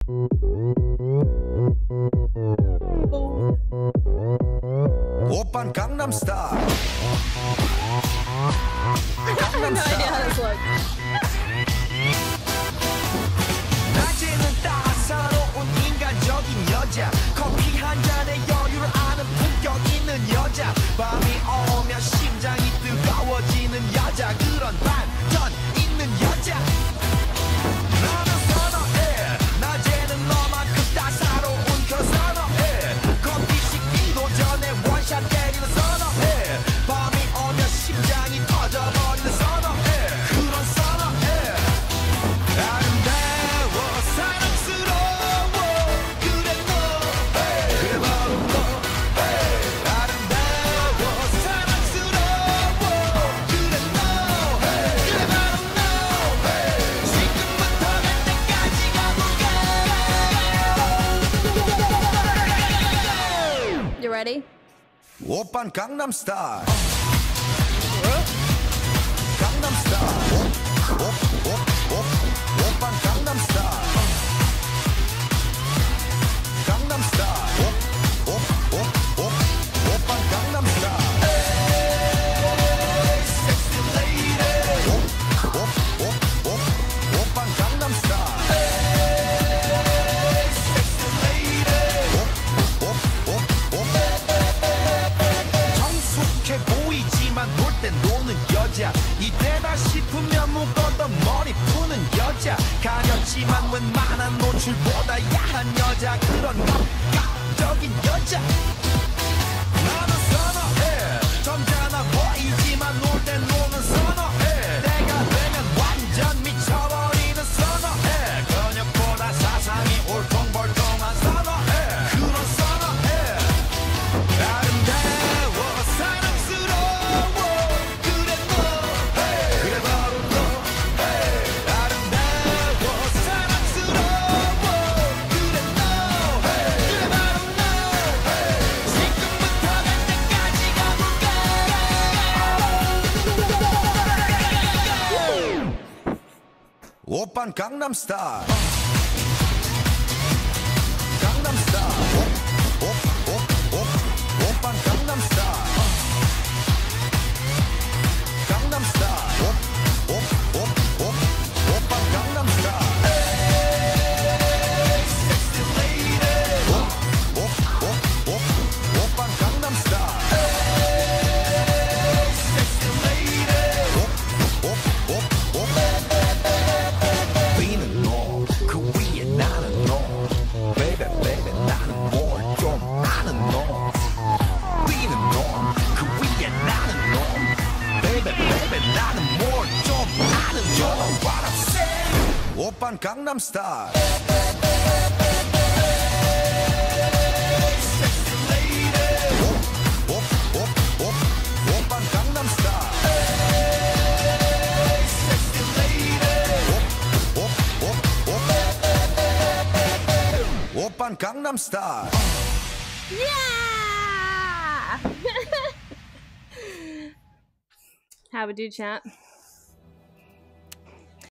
오빤 강남스타일. 낮에는 따사로운 인간적인 여자, 커피 한 잔에 여유를 아는 품격 있는 여자, 밤이 오면 심장이 뜨거워지는 여자, 그런 반전 있는 여자 나는 선호해. 낮에는 너만큼 따사로운 그 선호해. 커피 식기도 전에 원샷 때리는 선호해. 밤이 오면 심장이 터져버리는 선호해. 그런 선호해. 아름다워 사랑스러워 그래 너 그래 바로 너 아름다워 사랑스러워 그래 너 그래 바로 너 지금부터 갈 때까지 가볼까. You ready? 오빤 강남스타일. 강남스타일. 오빤 강남스타일. 강남스타일. 오빤 강남스타일. Sexy lady. 오빤 강남스타일. Sexy lady. 성숙해 보이지만 놀 땐 노는 여자, 이때다 싶으면 묶었던 머리 푸는 여자, 가렸지만 웬만한 노출보다 야한 여자, 그런 감각적인 여자 나는 선호해. 점잖아 보이지만 놀 땐 노는 선호해. 내가 되면 완전 미쳐버리는 선호해. 근육보다 사상이 울퉁불퉁한 선호해. 그런 선호해. 아름다워 사랑스러워 그래 너 그래 바로 너 아름다워 사랑스러워 그래 너 그래 바로 너 지금부터 갈 때까지 가볼까. 오빤 강남스타일. 강남스타일. 오빤 강남스타일. 강남스타일. 오빤 강남스타일. Sexy lady. 오빤 강남스타일. Sexy lady. 위는 너, 그 위에 나는 너. Baby baby 나는 뭘 좀 아는 너. 위는 너, 그 위에 나는 너. Baby baby 나는 뭘 좀 아는 너. You know what I'm saying. 오빤 강남스타일. Sexy lady. 오빤 강남스타일. Sexy lady. 오빤 강남스타일. Yeah! How we do, chat?